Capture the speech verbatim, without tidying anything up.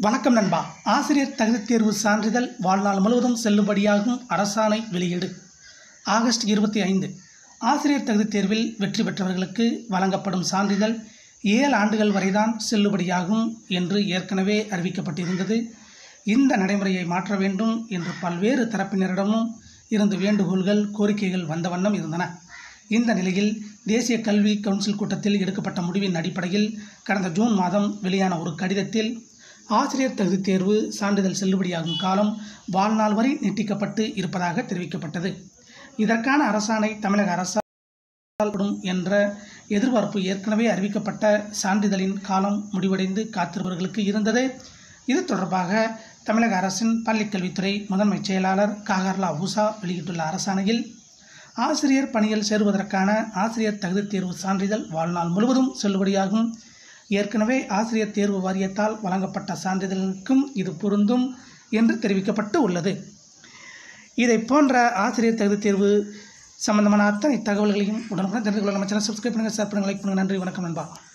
வணக்கம் நண்பா. ஆசிரியர் தகுதித் தேர்வு சான்றிதழ் வாழ்நாள் முழுவதும் செல்லுபடியாகும் அரசாணை வெளியீடு. ஆகஸ்ட் இருபத்தி ஐந்து ஆசிரியர் தகுதித் தேர்வில் வெற்றி பெற்றவர்களுக்கு வழங்கப்படும் சான்றிதழ் ஏழு ஆண்டுகள் வரைதான் செல்லுபடியாகும் என்று ஏற்கனவே அறிவிக்கப்பட்டிருந்தது. இந்த நடைமுறையை மாற்ற வேண்டும் என்று பல்வேறு தரப்பினரிடமும் இருந்து வேண்டுகோள்கள், கோரிக்கைகள் வந்த வண்ணம் இருந்தன. இந்த நிலையில் தேசிய கல்வி கவுன்சில் கூட்டத்தில் எடுக்கப்பட்ட முடிவின் அடிப்படையில் கடந்த ஜூன் மாதம் வெளியான ஒரு கடிதத்தில் ஆசிரியர் தகுதித் தேர்வு சான்றிதழ் செல்லுபடியாகும் காலம் வாழ்நாள் வரை நீட்டிக்கப்பட்டு இருப்பதாக தெரிவிக்கப்பட்டது. இதற்கான அரசாணை தமிழக அரசால் என்ற எதிர்பார்ப்பு ஏற்கனவே அறிவிக்கப்பட்ட சான்றிதழின் காலம் முடிவடைந்து காத்திருப்பவர்களுக்கு இருந்தது. இது தொடர்பாக தமிழக அரசின் பள்ளிக்கல்வித்துறை முதன்மை செயலாளர் காகர்லா ஊசா வெளியிட்டுள்ள அரசாணையில் ஆசிரியர் பணியில் சேருவதற்கான ஆசிரியர் தகுதித் தேர்வு சான்றிதழ் வாழ்நாள் முழுவதும் செல்லுபடியாகும். ஏற்கனவே ஆசிரியர் தேர்வு வாரியத்தால் வழங்கப்பட்ட சான்றிதழுக்கும் இது பொருந்தும் என்று தெரிவிக்கப்பட்டு உள்ளது. இதை போன்ற ஆசிரியர் தகுதித் தேர்வு சம்பந்தமான அத்தனை தகவல்களையும் உடனுக்குடன் தெரிந்து கொள்ள நம்ம சேனல் சப்ஸ்கிரைப் பண்ணுங்கள், ஷேர் பண்ணுங்கள், லைக் பண்ணுங்கள். நன்றி, வணக்கம் நண்பா.